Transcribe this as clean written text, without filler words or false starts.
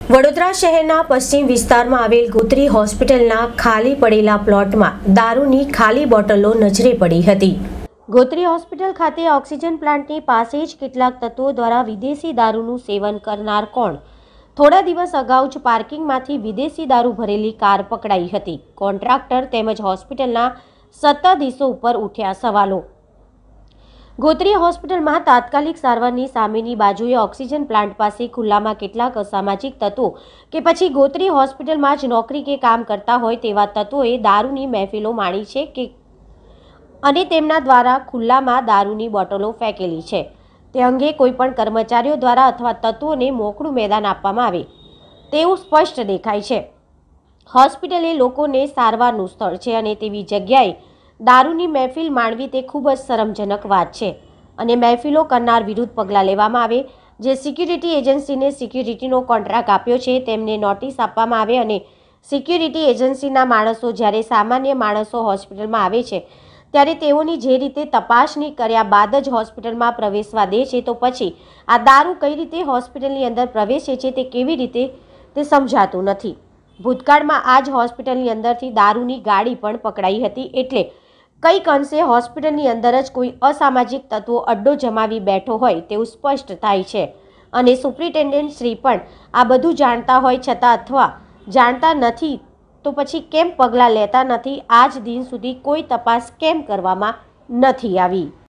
વડોદરા શહેરના પશ્ચિમ વિસ્તારમાં આવેલ ગોત્રી હોસ્પિટલના ખાલી પડેલા પ્લોટમાં દારૂની ખાલી બોટલો નજરે પડી હતી। ગોત્રી હોસ્પિટલ ખાતે ઓક્સિજન પ્લાન્ટની પાસે જ કેટલાક તત્વો દ્વારા વિદેશી દારૂનું સેવન કરનાર કોણ? થોડા દિવસ અગાઉ જ પાર્કિંગમાંથી વિદેશી દારૂ ભરેલી કાર પકડાઈ હતી। કોન્ટ્રાક્ટર તેમજ હોસ્પિટલના સત્તાધીશો ઉપર ઉઠ્યા સવાલો। ગોત્રી હોસ્પિટલમાં તાત્કાલિક સારવારની સામેની બાજુએ ઓક્સિજન પ્લાન્ટ પાસે ખુલ્લામાં કેટલાક અસામાજિક તત્વો કે પછી ગોત્રી હોસ્પિટલમાં જ નોકરી કે કામ કરતા હોય તેવા તત્વોએ દારૂની મહેફિલો માણી છે કે અને તેમના દ્વારા ખુલ્લામાં દારૂની બોટલો ફેંકેલી છે તે અંગે કોઈપણ કર્મચારીઓ દ્વારા અથવા તત્વોને મોકળું મેદાન આપવામાં આવે તેવું સ્પષ્ટ દેખાય છે। હોસ્પિટલ એ લોકોને સારવારનું સ્થળ છે અને તેવી જગ્યાએ દારૂની મહેફિલ માણવી તે ખૂબ જ શરમજનક વાત છે અને મહેફિલો કરનાર વિરુદ્ધ પગલાં લેવામાં આવે। જે સિક્યુરિટી એજન્સીને સિક્યુરિટીનો કોન્ટ્રાક્ટ આપ્યો છે તેમને નોટિસ આપવામાં આવે અને સિક્યુરિટી એજન્સીના માણસો જ્યારે સામાન્ય માણસો હોસ્પિટલમાં આવે છે ત્યારે તેઓની જે રીતે તપાસણી કર્યા બાદ જ હોસ્પિટલમાં પ્રવેશવા દે છે તો પછી આ દારૂ કઈ રીતે હોસ્પિટલની અંદર પ્રવેશે છે તે કેવી રીતે તે સમજાતું નથી। ભૂતકાળમાં આ જ હોસ્પિટલની અંદરથી દારૂની ગાડી પણ પકડાઈ હતી એટલે કંઈક અંશે હોસ્પિટલની અંદર જ કોઈ અસામાજિક તત્વો અડ્ડો જમાવી બેઠો હોય તેવું સ્પષ્ટ થાય છે અને સુપ્રિન્ટેન્ડન્ટ શ્રી પણ આ બધું જાણતા હોય છતાં અથવા જાણતા નથી તો પછી કેમ પગલાં લેતા નથી? આજ દિન સુધી કોઈ તપાસ કેમ કરવામાં નથી આવી?